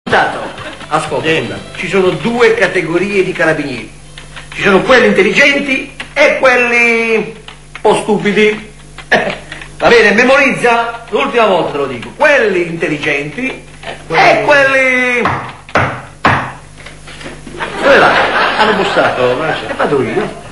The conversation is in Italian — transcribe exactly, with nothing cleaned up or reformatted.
Ascolta, ci sono due categorie di carabinieri. Ci sono quelli intelligenti e quelli un po' stupidi. Va bene, memorizza, l'ultima volta te lo dico. Quelli intelligenti e quelli... Dove va? Hanno bussato, E vado io.